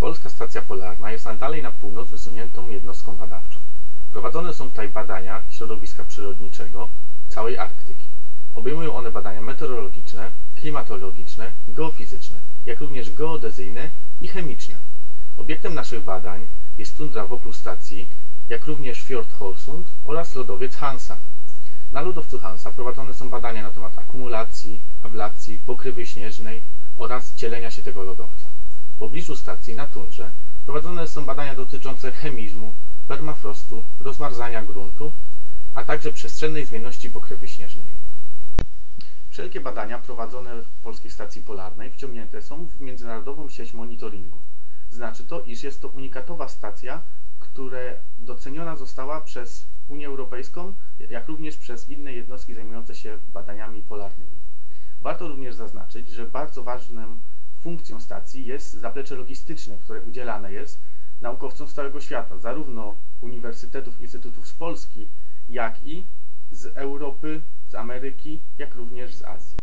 Polska Stacja Polarna jest najdalej na północ wysuniętą jednostką badawczą. Prowadzone są tutaj badania środowiska przyrodniczego całej Arktyki. Obejmują one badania meteorologiczne, klimatologiczne, geofizyczne, jak również geodezyjne i chemiczne. Obiektem naszych badań jest tundra wokół stacji, jak również fiord Horsund oraz lodowiec Hansa. Na lodowcu Hansa prowadzone są badania na temat akumulacji, ablacji, pokrywy śnieżnej oraz cielenia się tego lodowca. W pobliżu stacji na tundrze prowadzone są badania dotyczące chemizmu, permafrostu, rozmarzania gruntu, a także przestrzennej zmienności pokrywy śnieżnej. Wszelkie badania prowadzone w Polskiej Stacji Polarnej wciągnięte są w międzynarodową sieć monitoringu. Znaczy to, iż jest to unikatowa stacja, która doceniona została przez Unię Europejską, jak również przez inne jednostki zajmujące się badaniami polarnymi. Warto również zaznaczyć, że bardzo ważną funkcją stacji jest zaplecze logistyczne, które udzielane jest naukowcom z całego świata, zarówno uniwersytetów, instytutów z Polski, jak i z Europy, z Ameryki, jak również z Azji.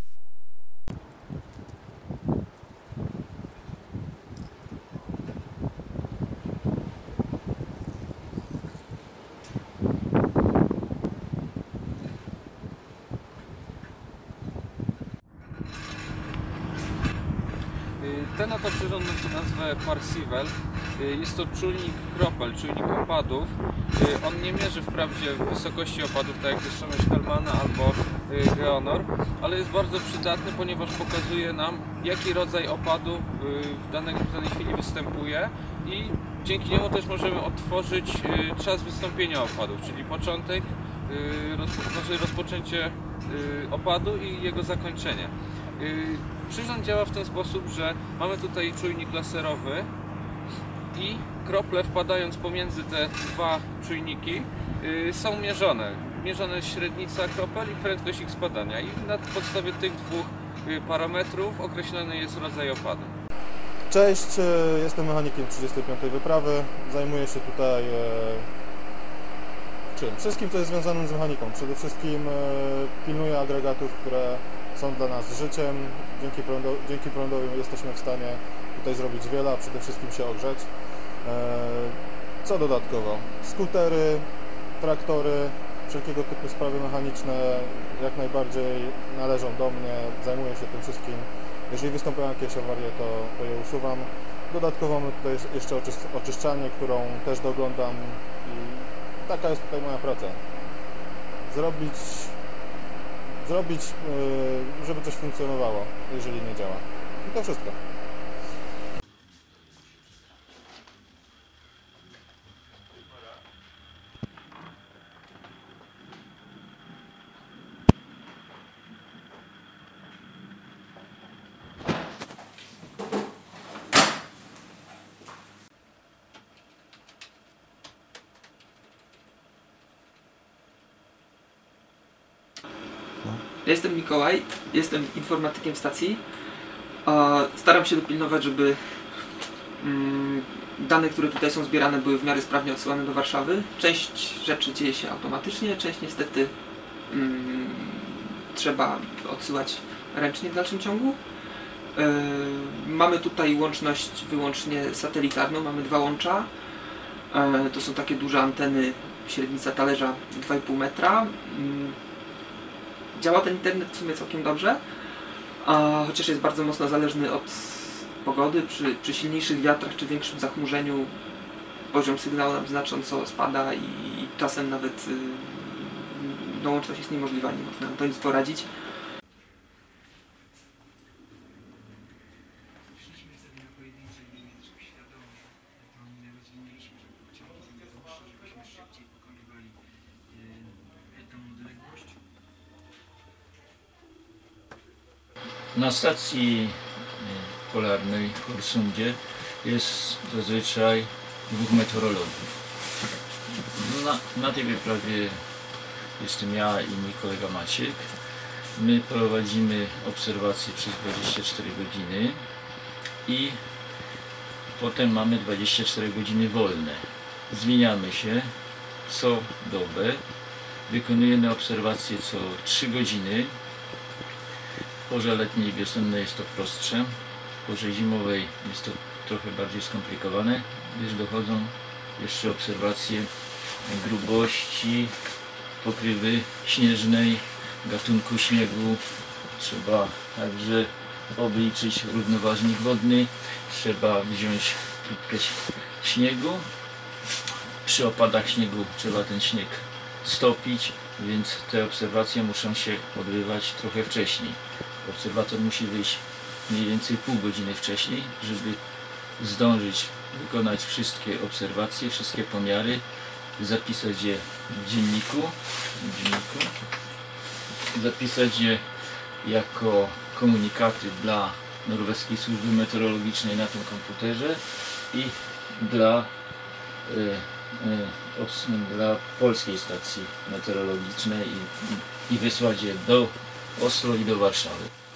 Ten oto przyrząd nosi nazwę Parseval. Jest to czujnik kropel, czujnik opadów. On nie mierzy wprawdzie wysokości opadów, tak jak deszczomierz Hellmana albo Geonor, ale jest bardzo przydatny, ponieważ pokazuje nam, jaki rodzaj opadu w danej chwili występuje i dzięki niemu też możemy odtworzyć czas wystąpienia opadów, czyli początek, rozpoczęcie opadu i jego zakończenie. Przyrząd działa w ten sposób, że mamy tutaj czujnik laserowy i krople, wpadając pomiędzy te dwa czujniki, są mierzone. Mierzona jest średnica kropel i prędkość ich spadania i na podstawie tych dwóch parametrów określony jest rodzaj opadu. Cześć, jestem mechanikiem 35. wyprawy. Zajmuję się tutaj wszystkim, co jest związane z mechaniką. Przede wszystkim pilnuję agregatów, które są dla nas życiem. Dzięki prądowi jesteśmy w stanie tutaj zrobić wiele, a przede wszystkim się ogrzeć. Co dodatkowo? Skutery, traktory, wszelkiego typu sprawy mechaniczne jak najbardziej należą do mnie. Zajmuję się tym wszystkim. Jeżeli występują jakieś awarie, to je usuwam. Dodatkowo mamy tutaj jeszcze oczyszczalnię, którą też doglądam i taka jest tutaj moja praca. Zrobić, żeby coś funkcjonowało, jeżeli nie działa. I to wszystko. Ja jestem Mikołaj, jestem informatykiem stacji. Staram się dopilnować, żeby dane, które tutaj są zbierane, były w miarę sprawnie odsyłane do Warszawy. Część rzeczy dzieje się automatycznie, część niestety trzeba odsyłać ręcznie w dalszym ciągu. Mamy tutaj łączność wyłącznie satelitarną, mamy dwa łącza. To są takie duże anteny, średnica talerza 2,5 metra. Działa ten internet w sumie całkiem dobrze, chociaż jest bardzo mocno zależny od pogody. Przy silniejszych wiatrach czy większym zachmurzeniu poziom sygnału nam znacząco spada i czasem nawet łączność jest niemożliwa, nie można to nic poradzić. Na stacji polarnej w Horsundzie jest zazwyczaj dwóch meteorologów. Na tej wyprawie jestem ja i mój kolega Maciek. My prowadzimy obserwacje przez 24 godziny i potem mamy 24 godziny wolne. Zmieniamy się co dobę. Wykonujemy obserwacje co 3 godziny. W porze letniej i wiosennej jest to prostsze. W porze zimowej jest to trochę bardziej skomplikowane, gdyż dochodzą jeszcze obserwacje grubości pokrywy śnieżnej, gatunku śniegu. Trzeba także obliczyć równoważnik wodny, trzeba wziąć próbkę śniegu. Przy opadach śniegu trzeba ten śnieg stopić, więc te obserwacje muszą się odbywać trochę wcześniej. Obserwator musi wyjść mniej więcej pół godziny wcześniej, żeby zdążyć wykonać wszystkie obserwacje, wszystkie pomiary, zapisać je w dzienniku, zapisać je jako komunikaty dla Norweskiej Służby Meteorologicznej na tym komputerze i dla Polskiej Stacji Meteorologicznej i wysłać je do Oslo i do Warszawy.